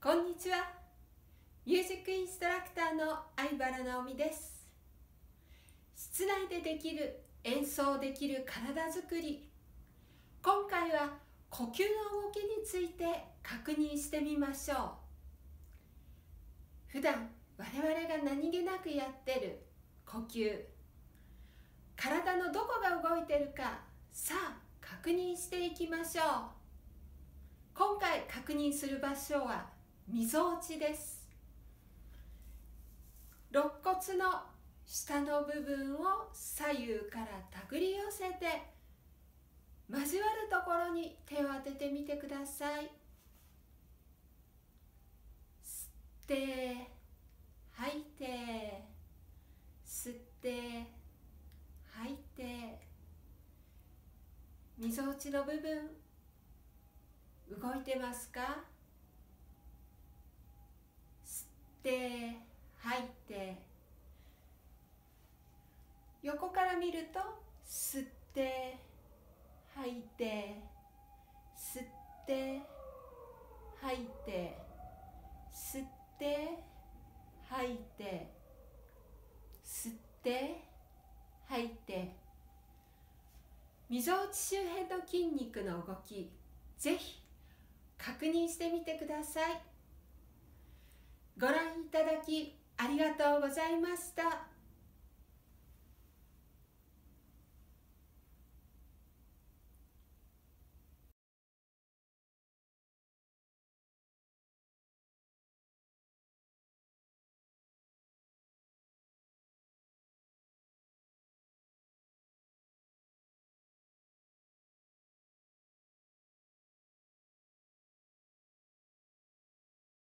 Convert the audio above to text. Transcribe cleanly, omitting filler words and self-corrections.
こんにちは。ミュージックインストラクターの相原直美です。室内でできる演奏できる体づくり、今回は呼吸の動きについて確認してみましょう。普段我々が何気なくやってる呼吸、体のどこが動いてるか、さあ確認していきましょう。今回確認する場所はみぞおちです。肋骨の下の部分を左右から手繰り寄せて、交わるところに手を当ててみてください。吸って吐いて、吸って吐いて。みぞおちの部分動いてますか？吸って吐いて。横から見ると吸って吐いて、吸って吐いて、吸って吐いて、吸って吐いて。みぞおち周辺の筋肉の動き、ぜひ確認してみてください。ご覧いただきありがとうございました。